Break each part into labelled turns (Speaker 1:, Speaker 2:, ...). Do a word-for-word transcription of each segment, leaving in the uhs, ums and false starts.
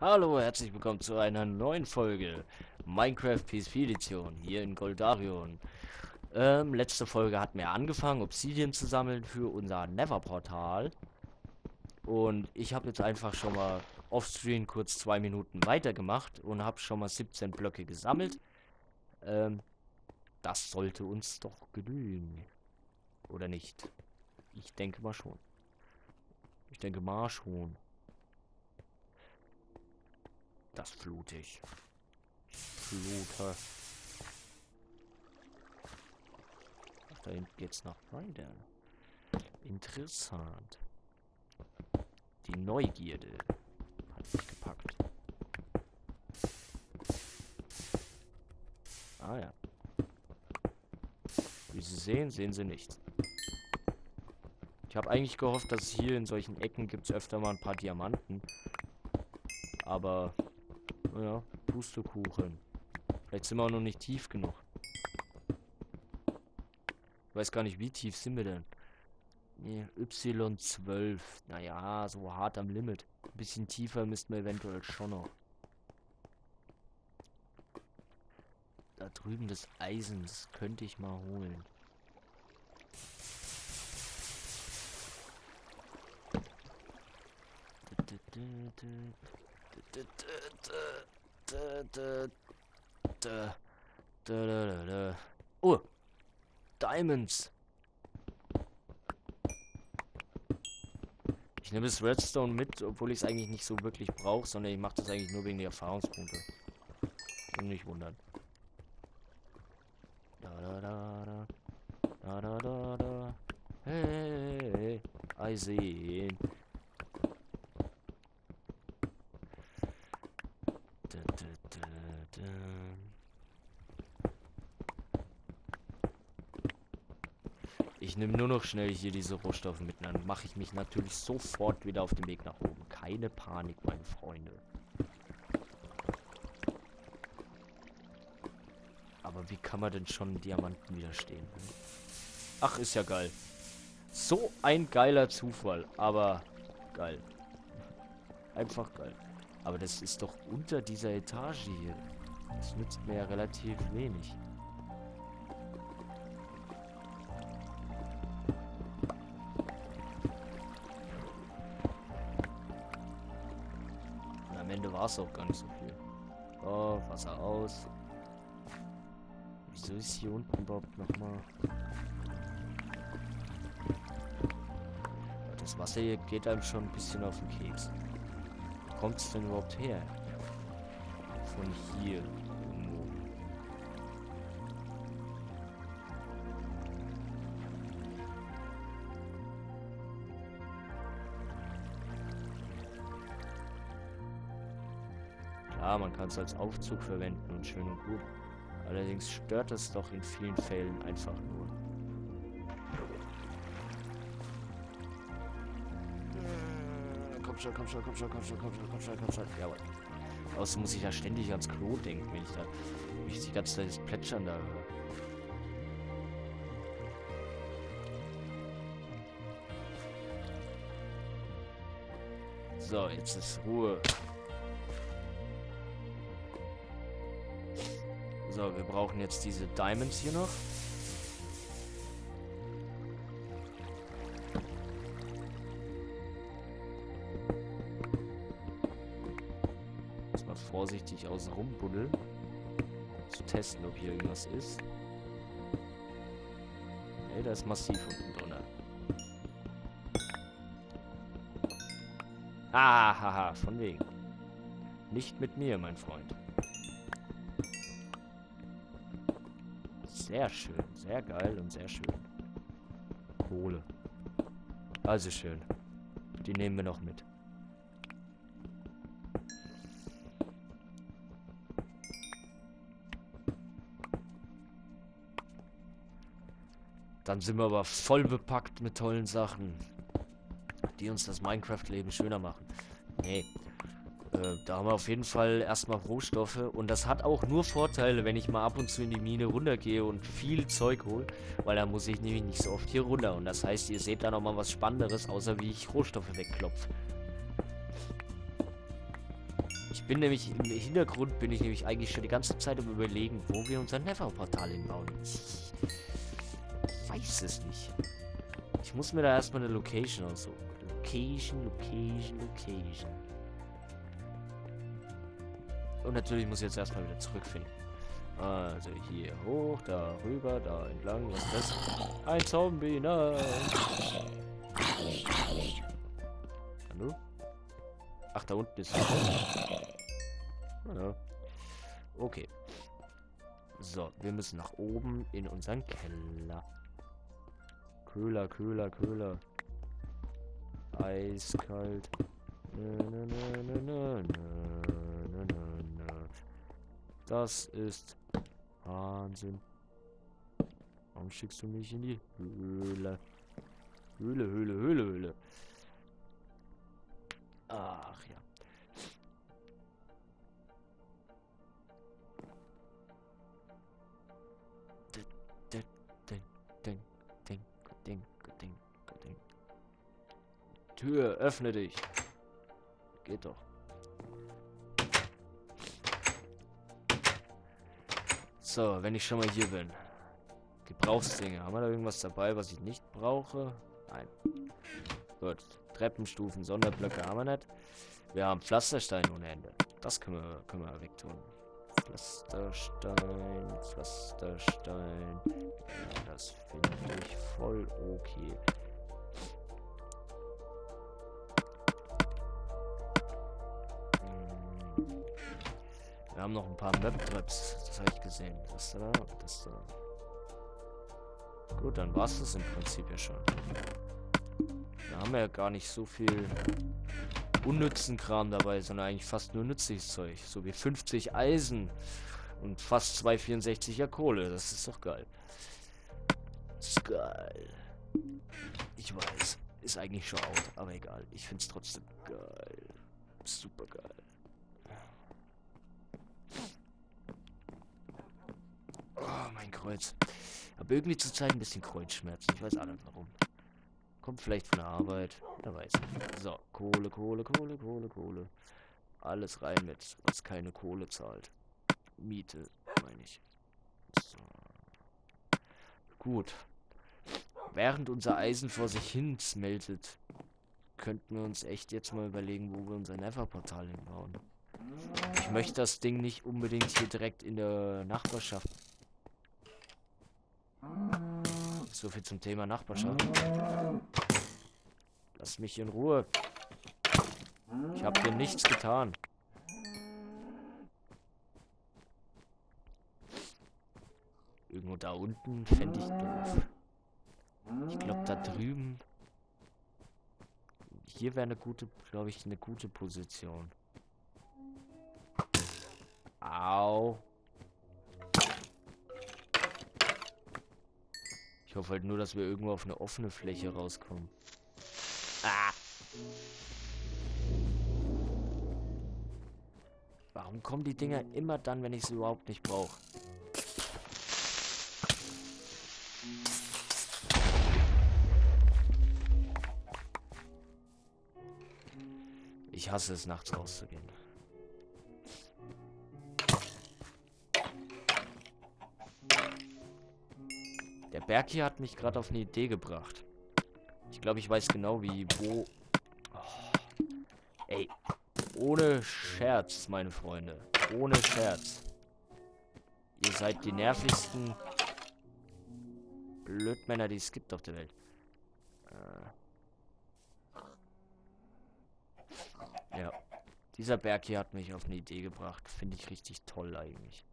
Speaker 1: Hallo, herzlich willkommen zu einer neuen Folge Minecraft P S P Edition hier in Goldarion. Ähm, letzte Folge hatten wir angefangen, Obsidian zu sammeln für unser Nether-Portal. Und ich habe jetzt einfach schon mal offscreen kurz zwei Minuten weitergemacht und habe schon mal siebzehn Blöcke gesammelt. Ähm, das sollte uns doch genügen. Oder nicht? Ich denke mal schon. Ich denke mal schon. Das flute ich. Flute. Ach, da hinten geht's noch weiter. Interessant. Die Neugierde hat mich gepackt. Ah ja. Wie Sie sehen, sehen Sie nichts. Ich habe eigentlich gehofft, dass hier in solchen Ecken gibt es öfter mal ein paar Diamanten. Aber, naja, Pustekuchen. Vielleicht sind wir auch noch nicht tief genug. Ich weiß gar nicht, wie tief sind wir denn? Nee, Y zwölf. Naja, so hart am Limit. Ein bisschen tiefer müssten wir eventuell schon noch. Da drüben das Eisen, das könnte ich mal holen. Oh, Diamonds. Ich nehme das Redstone mit, obwohl ich es eigentlich nicht so wirklich brauche, sondern ich mache das eigentlich nur wegen der Erfahrungspunkte. Und nicht wundern. Da da da da. Da da da da. Hey, I see ihn. Da, da, da, da. Ich nehme nur noch schnell hier diese Rohstoffe mit, dann mache ich mich natürlich sofort wieder auf den Weg nach oben. Keine Panik, meine Freunde. Aber wie kann man denn schon Diamanten widerstehen? Ach, ist ja geil. So ein geiler Zufall, aber geil. Einfach geil. Aber das ist doch unter dieser Etage hier. Das nützt mir ja relativ wenig. Und am Ende war es auch gar nicht so viel. Oh, Wasser aus. Wieso ist hier unten überhaupt nochmal? Das Wasser hier geht einem schon ein bisschen auf den Keks. Wo kommt es denn überhaupt her? Von hier irgendwo. Klar, man kann es als Aufzug verwenden und schön und gut. Allerdings stört es doch in vielen Fällen einfach nur. Komm schon, komm schon, komm schon, komm schon, komm schon, komm schon, komm schon. Jawohl. Außerdem muss ich ja ständig ans Klo denken, wenn ich da, wenn ich die ganze Zeit das Plätschern da höre. So, jetzt ist Ruhe. So, wir brauchen jetzt diese Diamonds hier noch. Jetzt mal vorsichtig außen rum buddeln. Zu testen, ob hier irgendwas ist. Ey, da ist massiv unten drunter. Ah, haha, von wegen. Nicht mit mir, mein Freund. Sehr schön, sehr geil und sehr schön. Kohle. Also schön. Die nehmen wir noch mit. Dann sind wir aber voll bepackt mit tollen Sachen, die uns das Minecraft-Leben schöner machen. Nee. Äh, da haben wir auf jeden Fall erstmal Rohstoffe. Und das hat auch nur Vorteile, wenn ich mal ab und zu in die Mine runtergehe und viel Zeug hole. Weil da muss ich nämlich nicht so oft hier runter. Und das heißt, ihr seht da nochmal was Spannenderes, außer wie ich Rohstoffe wegklopfe. Ich bin nämlich im Hintergrund, bin ich nämlich eigentlich schon die ganze Zeit am Überlegen, wo wir unser Nether-Portal hinbauen. Ich weiß es nicht. Ich muss mir da erstmal eine Location aussuchen. Location, Location, Location. Und natürlich muss ich jetzt erstmal wieder zurückfinden. Also hier hoch, da rüber, da entlang. Was ist das? Ein Zombie, nein! Hallo? Ach, da unten ist er. Ja. Okay. So, wir müssen nach oben in unseren Keller. Köhler, Köhler, Köhler. Eiskalt. Na, na, na, na, na, na, na, na. Das ist Wahnsinn. Warum schickst du mich in die Höhle? Höhle, Höhle, Höhle, Höhle. Ach ja. Ding, ding, ding, ding, ding. Tür, öffne dich. Geht doch. So, wenn ich schon mal hier bin. Gebrauchsdinge. Haben wir da irgendwas dabei, was ich nicht brauche? Nein. Gut. Treppenstufen, Sonderblöcke haben wir nicht. Wir haben Pflasterstein ohne Ende. Das können wir, können wir wegtun. Pflasterstein, Pflasterstein. Ja, das finde ich voll okay. Hm. Wir haben noch ein paar Map-Traps. Das habe ich gesehen. Das da, das da. Gut, dann war es das im Prinzip ja schon. Da haben wir ja gar nicht so viel unnützen Kram dabei, sondern eigentlich fast nur nützliches Zeug. So wie fünfzig Eisen und fast zwei vierundsechziger Kohle. Das ist doch geil. Das ist geil. Ich weiß. Ist eigentlich schon out, aber egal. Ich find's trotzdem geil. Super geil. Oh, mein Kreuz. Aber irgendwie zur Zeit ein bisschen Kreuzschmerzen. Ich weiß auch nicht warum. Kommt vielleicht von der Arbeit. Wer weiß. So, Kohle, Kohle, Kohle, Kohle, Kohle. Alles rein mit, was keine Kohle zahlt. Miete, meine ich. So. Gut. Während unser Eisen vor sich hin smeltet, könnten wir uns echt jetzt mal überlegen, wo wir unser Nether-Portal hinbauen. Ich möchte das Ding nicht unbedingt hier direkt in der Nachbarschaft. So viel zum Thema Nachbarschaft. Lass mich in Ruhe. Ich habe dir nichts getan. Irgendwo da unten fände ich doof. Ich glaube da drüben. Hier wäre eine gute, glaube ich, eine gute Position. Au. Ich hoffe halt nur, dass wir irgendwo auf eine offene Fläche rauskommen. Ah. Warum kommen die Dinger immer dann, wenn ich sie überhaupt nicht brauche? Ich hasse es, nachts rauszugehen. Der Berg hier hat mich gerade auf eine Idee gebracht. Ich glaube, ich weiß genau, wie, wo... Oh. Ey, ohne Scherz, meine Freunde. Ohne Scherz. Ihr seid die nervigsten Blödmänner, die es gibt auf der Welt. Äh. Ja. Dieser Berg hier hat mich auf eine Idee gebracht. Finde ich richtig toll eigentlich.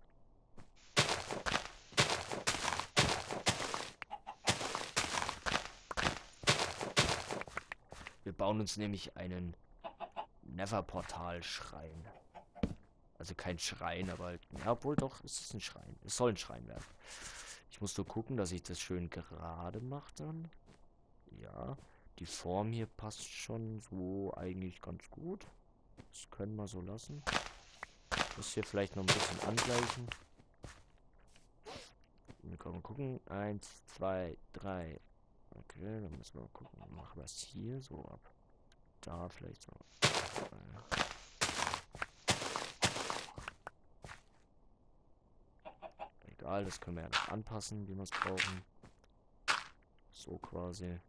Speaker 1: Wir bauen uns nämlich einen Nether-Portal-Schrein. Also kein Schrein, aber halt, ja, obwohl doch, es ist ein Schrein. Es soll ein Schrein werden. Ich muss nur gucken, dass ich das schön gerade mache dann. Ja, die Form hier passt schon so eigentlich ganz gut. Das können wir so lassen. Muss hier vielleicht noch ein bisschen angleichen. Wir können gucken. Eins, zwei, drei. Okay, dann müssen wir mal gucken. Machen wir es hier so ab. Da vielleicht so. egal, das können wir ja noch anpassen, wie wir es brauchen. So quasi.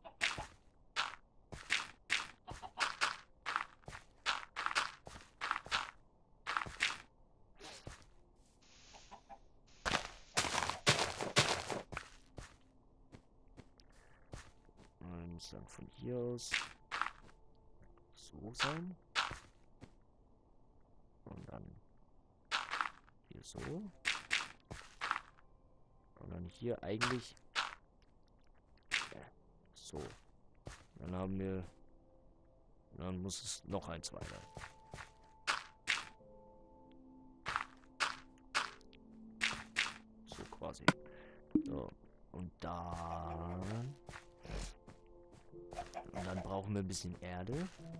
Speaker 1: Und dann von hier aus so sein. Und dann hier so. Und dann hier eigentlich äh, so. Dann haben wir. Dann muss es noch eins weiter. So quasi. So. Und dann. Und dann brauchen wir ein bisschen Erde.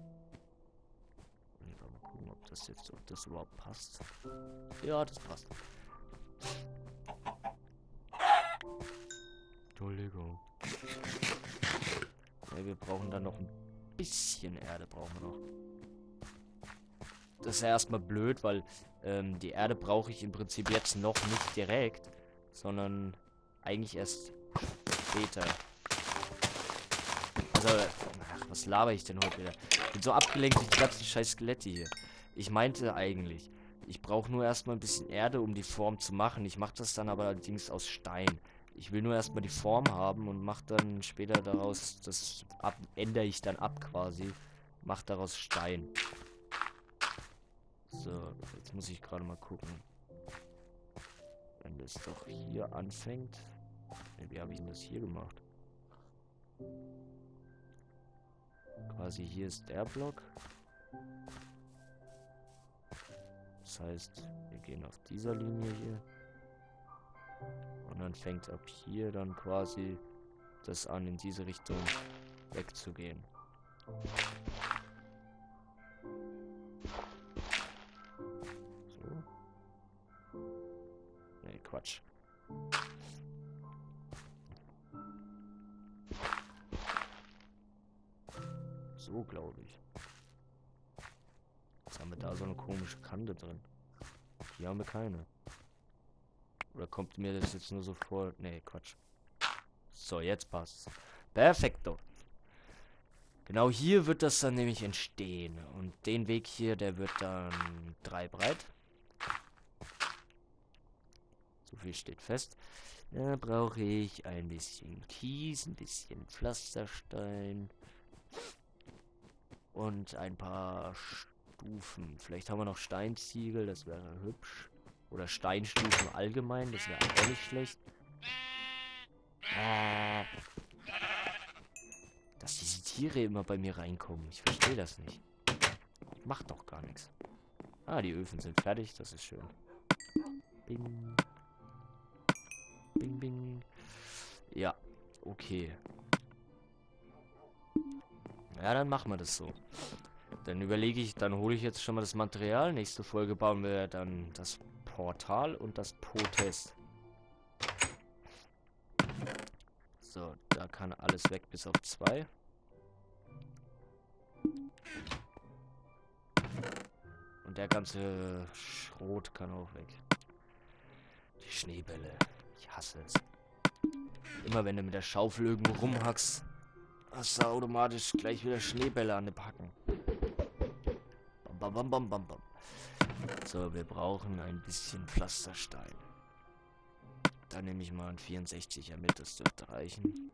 Speaker 1: Mal gucken, ob das jetzt, ob das überhaupt passt. Ja, das passt. Entschuldigung. Ja, wir brauchen dann noch ein bisschen Erde, brauchen wir noch. Das ist ja erstmal blöd, weil ähm, die Erde brauche ich im Prinzip jetzt noch nicht direkt, sondern eigentlich erst später. Also, ach, was laber ich denn heute wieder? Ich bin so abgelenkt durch die ganzen scheiß Skelette hier. Ich meinte eigentlich, ich brauche nur erstmal ein bisschen Erde, um die Form zu machen. Ich mache das dann aber allerdings aus Stein. Ich will nur erstmal die Form haben und mache dann später daraus, das ab, ändere ich dann ab quasi, mache daraus Stein. So, jetzt muss ich gerade mal gucken. Wenn das doch hier anfängt. Wie habe ich denn das hier gemacht? Quasi hier ist der Block. Das heißt, wir gehen auf dieser Linie hier. Und dann fängt ab hier dann quasi das an, in diese Richtung wegzugehen. So. Nee, Quatsch. So, glaube ich. Jetzt haben wir da so eine komische Kante drin. Hier haben wir keine. Oder kommt mir das jetzt nur so vor? Nee, Quatsch. So, jetzt passt's. Perfekto. Genau hier wird das dann nämlich entstehen. Und den Weg hier, der wird dann drei breit. So viel steht fest. Da brauche ich ein bisschen Kies, ein bisschen Pflasterstein. Und ein paar Stufen. Vielleicht haben wir noch Steinziegel, das wäre hübsch. Oder Steinstufen allgemein, das wäre auch nicht schlecht. Äh, dass diese Tiere immer bei mir reinkommen. Ich verstehe das nicht. Ich mach doch gar nichts. Ah, die Öfen sind fertig, das ist schön. Bing. Bing, bing. Ja, okay. Ja, dann machen wir das so. Dann überlege ich, dann hole ich jetzt schon mal das Material. Nächste Folge bauen wir dann das Portal und das Protest. So, da kann alles weg bis auf zwei. Und der ganze Schrot kann auch weg. Die Schneebälle. Ich hasse es. Immer wenn du mit der Schaufel irgendwo rumhackst, hast du automatisch gleich wieder Schneebälle an den Packen. Bam, bam, bam, bam, bam. So, wir brauchen ein bisschen Pflasterstein. Da nehme ich mal einen vierundsechziger mit, das dürfte reichen.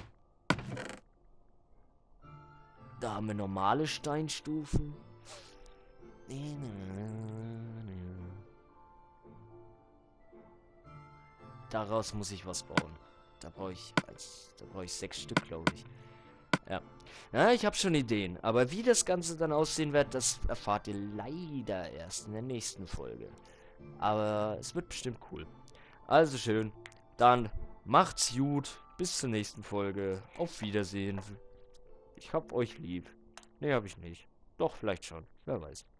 Speaker 1: Da haben wir normale Steinstufen. Daraus muss ich was bauen. Da brauche ich, als, da brauche ich sechs Stück, glaube ich. Ja. Ja, ich habe schon Ideen. Aber wie das Ganze dann aussehen wird, das erfahrt ihr leider erst in der nächsten Folge. Aber es wird bestimmt cool. Also schön. Dann macht's gut. Bis zur nächsten Folge. Auf Wiedersehen. Ich hab euch lieb. Nee, hab ich nicht. Doch, vielleicht schon. Wer weiß.